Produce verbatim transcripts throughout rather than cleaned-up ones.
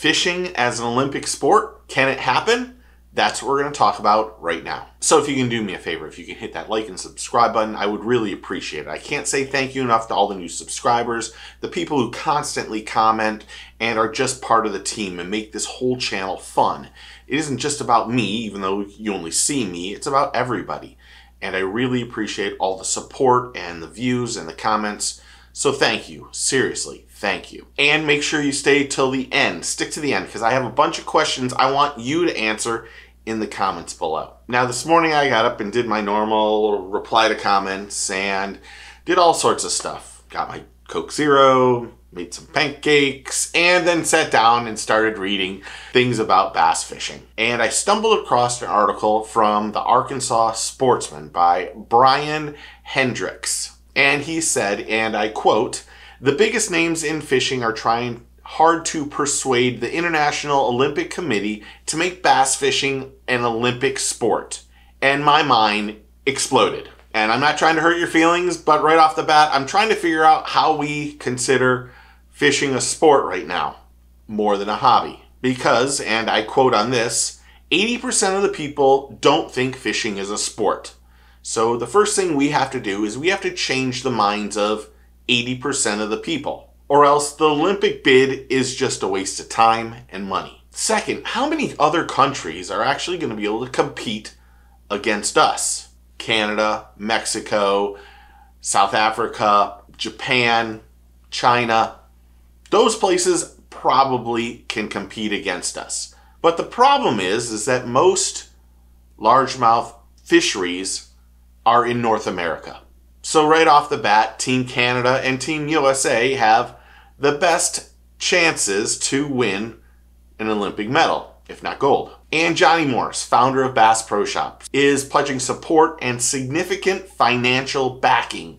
Fishing as an Olympic sport, can it happen? That's what we're going to talk about right now. So if you can do me a favor, if you can hit that like and subscribe button, I would really appreciate it. I can't say thank you enough to all the new subscribers, the people who constantly comment and are just part of the team and make this whole channel fun. It isn't just about me, even though you only see me, it's about everybody. And I really appreciate all the support and the views and the comments. So thank you, seriously, thank you. And make sure you stay till the end, stick to the end, because I have a bunch of questions I want you to answer in the comments below. Now this morning I got up and did my normal reply to comments and did all sorts of stuff. Got my Coke Zero, made some pancakes, and then sat down and started reading things about bass fishing. And I stumbled across an article from the Arkansas Sportsman by Brian Hendricks. And he said, and I quote, "The biggest names in fishing are trying hard to persuade the International Olympic Committee to make bass fishing an Olympic sport." And my mind exploded. And I'm not trying to hurt your feelings, but right off the bat, I'm trying to figure out how we consider fishing a sport right now, more than a hobby. Because, and I quote on this, eighty percent of the people don't think fishing is a sport. So the first thing we have to do is we have to change the minds of eighty percent of the people. Or else the Olympic bid is just a waste of time and money. Second, how many other countries are actually going to be able to compete against us? Canada, Mexico, South Africa, Japan, China. Those places probably can compete against us. But the problem is, is that most largemouth fisheries are in North America. So right off the bat, Team Canada and Team U S A have the best chances to win an Olympic medal, if not gold. And Johnny Morris, founder of Bass Pro Shops, is pledging support and significant financial backing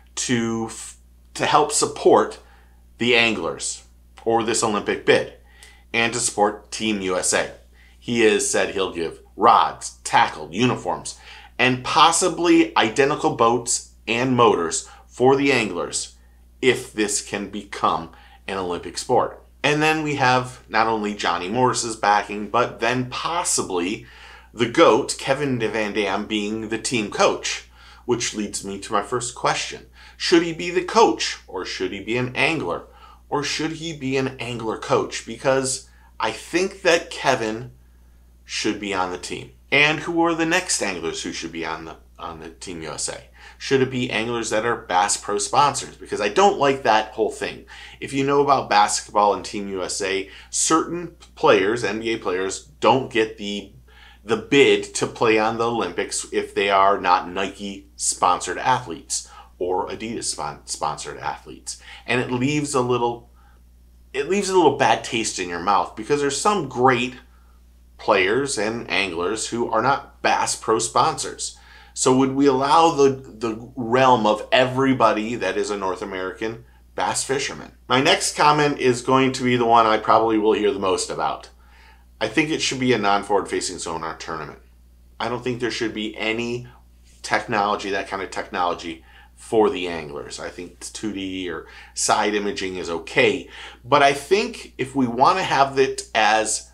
to, to help support the anglers or this Olympic bid and to support Team U S A. He has said he'll give rods, tackle, uniforms, and possibly identical boats and motors for the anglers if this can become an Olympic sport. And then we have not only Johnny Morris's backing, but then possibly the GOAT, Kevin Van Dam, being the team coach, which leads me to my first question. Should he be the coach, or should he be an angler, or should he be an angler coach? Because I think that Kevin should be on the team. And who are the next anglers who should be on the on the Team U S A? Should it be anglers that are Bass Pro sponsors? Because I don't like that whole thing. If you know about basketball and Team U S A, certain players, N B A players, don't get the the bid to play on the Olympics if they are not Nike sponsored athletes or Adidas spon sponsored athletes. And it leaves a little it leaves a little bad taste in your mouth because there's some great players and anglers who are not Bass Pro sponsors. So would we allow the, the realm of everybody that is a North American bass fisherman? My next comment is going to be the one I probably will hear the most about. I think it should be a non-forward facing sonar tournament. I don't think there should be any technology, that kind of technology, for the anglers. I think two D or side imaging is okay. But I think if we want to have it as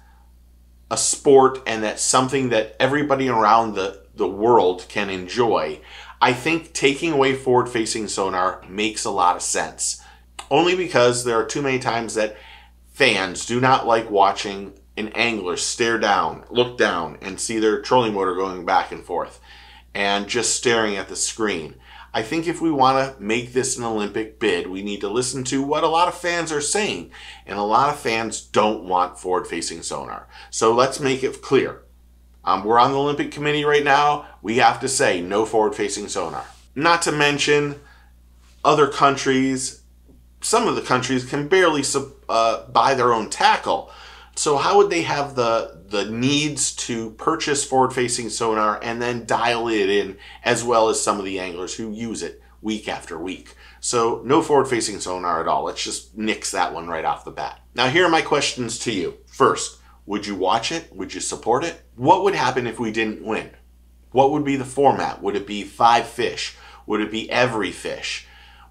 a sport and that's something that everybody around the the world can enjoy, I think taking away forward-facing sonar makes a lot of sense. Only because there are too many times that fans do not like watching an angler stare down, look down, and see their trolling motor going back and forth, and just staring at the screen. I think if we want to make this an Olympic bid, we need to listen to what a lot of fans are saying, and a lot of fans don't want forward-facing sonar. So let's make it clear. Um, we're on the Olympic Committee right now. We have to say no forward-facing sonar. Not to mention other countries. Some of the countries can barely uh, buy their own tackle. So how would they have the, the needs to purchase forward-facing sonar and then dial it in, as well as some of the anglers who use it week after week? So no forward-facing sonar at all. Let's just nix that one right off the bat. Now here are my questions to you. First, would you watch it? Would you support it? What would happen if we didn't win? What would be the format? Would it be five fish? Would it be every fish?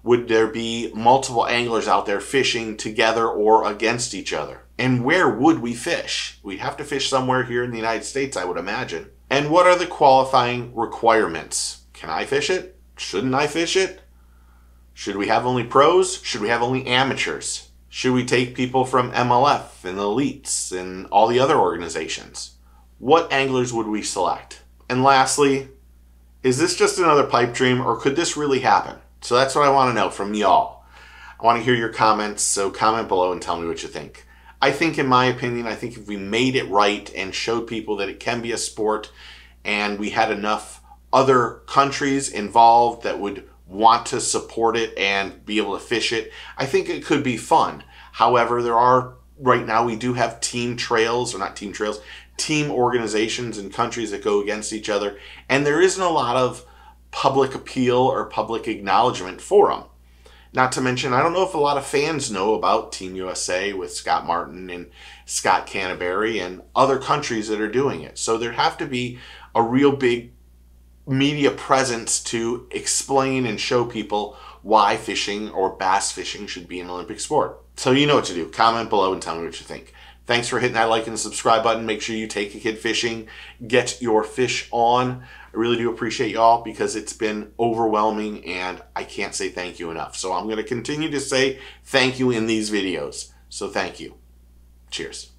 Would there be multiple anglers out there fishing together or against each other? And where would we fish? We'd have to fish somewhere here in the United States, I would imagine. And what are the qualifying requirements? Can I fish it? Shouldn't I fish it? Should we have only pros? Should we have only amateurs? Should we take people from M L F and the elites and all the other organizations? What anglers would we select? And lastly, is this just another pipe dream, or could this really happen? So that's what I want to know from y'all. I want to hear your comments, so comment below and tell me what you think. I think, in my opinion, I think if we made it right and showed people that it can be a sport, and we had enough other countries involved that would want to support it and be able to fish it, I think it could be fun. However, there are, right now, we do have team trails, or not team trails, team organizations in countries that go against each other, and there isn't a lot of public appeal or public acknowledgement for them. Not to mention, I don't know if a lot of fans know about Team U S A with Scott Martin and Scott Canterbury and other countries that are doing it. So there'd have to be a real big media presence to explain and show people why fishing or bass fishing should be an Olympic sport. So you know what to do. Comment below and tell me what you think. Thanks for hitting that like and subscribe button. Make sure you take a kid fishing. Get your fish on. I really do appreciate y'all because it's been overwhelming and I can't say thank you enough. So I'm going to continue to say thank you in these videos. So thank you. Cheers.